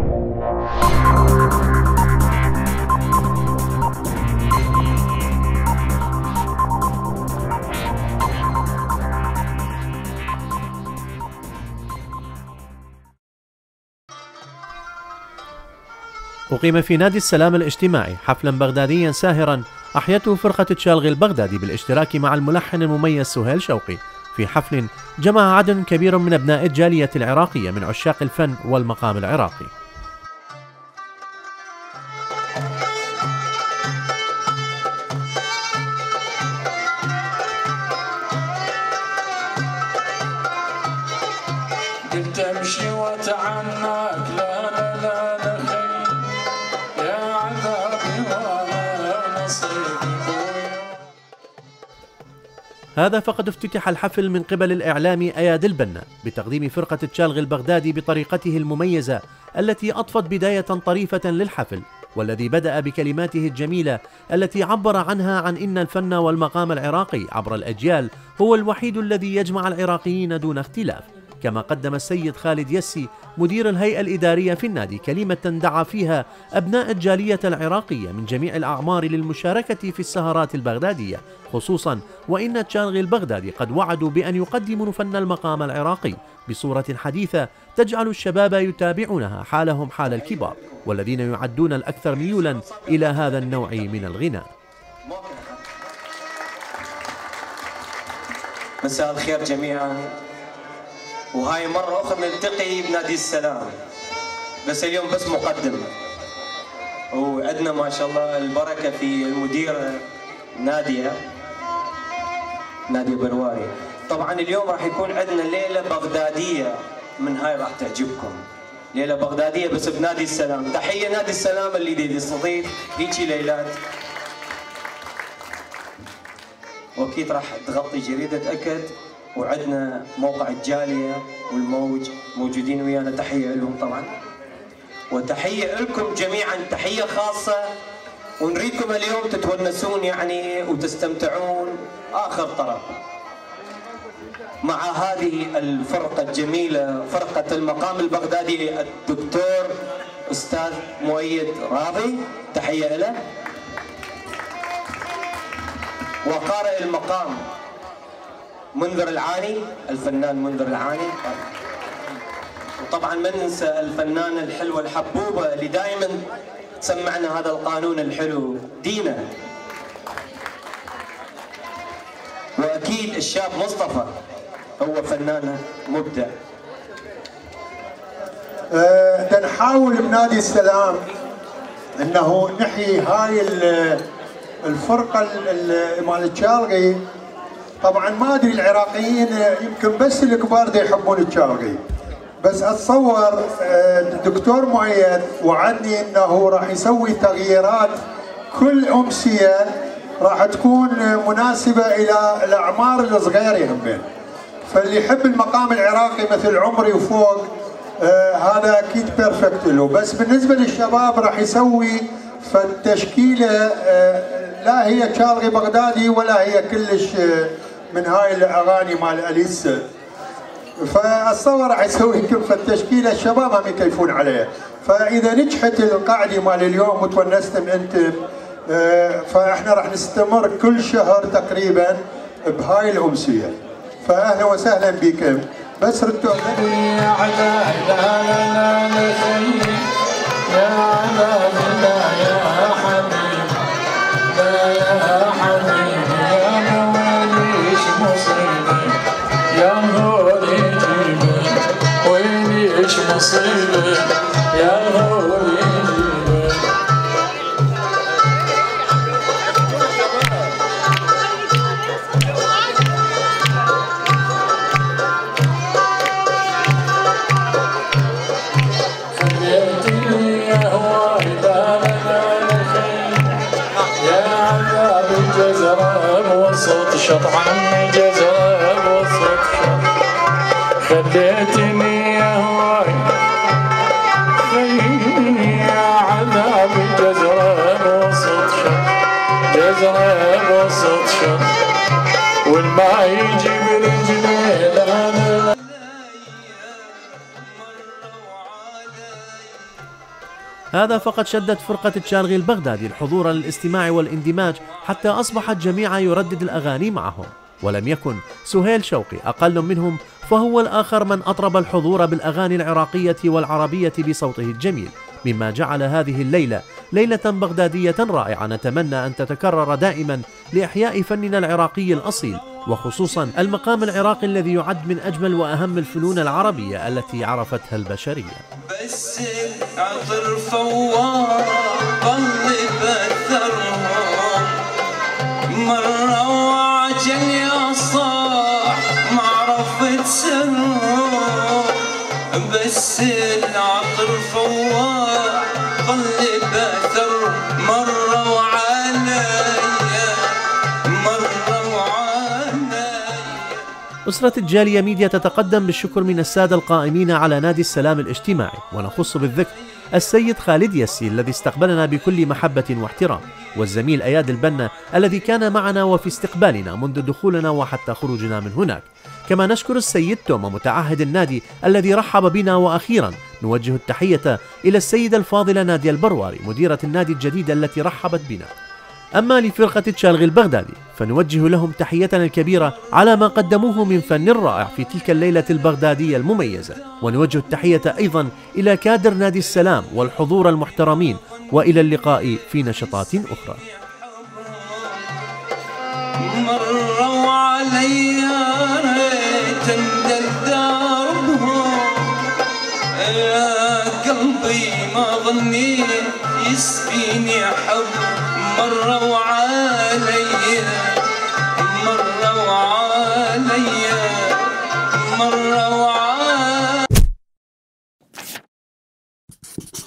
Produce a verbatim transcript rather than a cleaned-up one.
أقيم في نادي السلام الاجتماعي حفلا بغداديا ساهرا أحيته فرقة تشالغي البغدادي بالاشتراك مع الملحن المميز سهيل شوقي في حفل جمع عدد كبير من أبناء الجالية العراقية من عشاق الفن والمقام العراقي. قلت امشي واتعناك لا لا لا لا خير يا عذابي وانا نصيبي. هذا فقد افتتح الحفل من قبل الإعلامي أياد البنا بتقديم فرقة تشالغي البغدادي بطريقته المميزة التي أضفت بداية طريفة للحفل، والذي بدأ بكلماته الجميلة التي عبر عنها عن إن الفن والمقام العراقي عبر الأجيال هو الوحيد الذي يجمع العراقيين دون اختلاف. كما قدم السيد خالد يسي مدير الهيئة الإدارية في النادي كلمة دعا فيها أبناء الجالية العراقية من جميع الأعمار للمشاركة في السهرات البغدادية، خصوصا وإن تشالغي البغدادي قد وعدوا بأن يقدموا فن المقام العراقي بصورة حديثة تجعل الشباب يتابعونها حالهم حال الكبار، والذين يعدون الأكثر ميولا إلى هذا النوع من الغناء. مساء الخير جميعا، وهاي مرة أخرى نلتقي بنادي السلام، بس اليوم بس مقدمة، وعندنا ما شاء الله البركة في المديرة نادية نادية برواري. طبعا اليوم راح يكون عندنا ليلة بغدادية، من هاي راح تعجبكم، ليلة بغدادية بس بنادي السلام. تحية نادي السلام اللي يستضيف هيجي ليلات، واكيد راح تغطي جريدة أكد، وعندنا موقع الجالية والموج موجودين ويانا. تحية لهم طبعا، وتحية لكم جميعا، تحية خاصة، ونريدكم اليوم تتونسون يعني وتستمتعون آخر طرف مع هذه الفرقة الجميلة، فرقة المقام البغدادي الدكتور أستاذ مؤيد راضي، تحية له، وقارئ المقام منذر العاني، الفنان منذر العاني، وطبعا ما ننسى الفنانة الحلوة الحبوبة اللي دائما تسمعنا هذا القانون الحلو دينا، واكيد الشاب مصطفى هو فنان مبدع. أه نحاول بنادي السلام انه نحيي هاي الفرقه مال تشالغي. طبعا ما ادري العراقيين يمكن بس الكبار دي يحبون التشالغي، بس اتصور الدكتور مؤيد وعدني انه راح يسوي تغييرات كل امسيه راح تكون مناسبه الى الاعمار الصغيره همين، فاللي يحب المقام العراقي مثل عمري وفوق آه هذا اكيد بيرفكت له. بس بالنسبه للشباب راح يسوي فالتشكيله آه لا هي تشالغي بغدادي ولا هي كلش آه من هاي الاغاني مال اليسا، فاتصور راح يسوي كيف التشكيله الشباب هم يكيفون عليها. فاذا نجحت القاعده مال اليوم وتونستم انتم آه فاحنا راح نستمر كل شهر تقريبا بهاي الامسيه، فاهلا وسهلا بكم. بس ردوا يا عذاب لا لا لا خير يا عذاب لا يا حبيب لا يا حبيب يا مواليش مصيبي يا هولي جيبي ويليش مصيبي يا هولي جيبي. شطعن جزرة وسط خليتني يا هواي يا عذاب جزرة وسط جزرة وسط شط والماء يجي برجلي لا لا. هذا فقد شدت فرقة تشالغي البغدادي الحضور للاستماع والاندماج حتى أصبح الجميع يردد الأغاني معهم، ولم يكن سهيل شوقي أقل منهم، فهو الآخر من أطرب الحضور بالأغاني العراقية والعربية بصوته الجميل، مما جعل هذه الليلة ليلة بغدادية رائعة نتمنى أن تتكرر دائما لإحياء فننا العراقي الأصيل، وخصوصا المقام العراقي الذي يعد من أجمل وأهم الفنون العربية التي عرفتها البشرية. بس العطر فوار قلب أثرهم مرة وعجل يا صاح ما عرفت سرهم، بس العطر فوار قلب أثر مرة وعليا مرة وعليا. أسرة الجالية ميديا تتقدم بالشكر من السادة القائمين على نادي السلام الاجتماعي، ونخص بالذكر السيد خالد ياسي الذي استقبلنا بكل محبة واحترام، والزميل أياد البنا الذي كان معنا وفي استقبالنا منذ دخولنا وحتى خروجنا من هناك. كما نشكر السيد توما متعهد النادي الذي رحب بنا، وأخيرا نوجه التحية إلى السيدة الفاضلة نادية البرواري مديرة النادي الجديدة التي رحبت بنا. أما لفرقة تشالغي البغدادي فنوجه لهم تحيتنا الكبيرة على ما قدموه من فن رائع في تلك الليلة البغدادية المميزة، ونوجه التحية أيضا إلى كادر نادي السلام والحضور المحترمين، وإلى اللقاء في نشاطات أخرى. مرة وعليا ريت اندل دربهم يا قلبي ما ظنيت يسقيني حب مرة وعليا مرة وعليا مرة وعليا.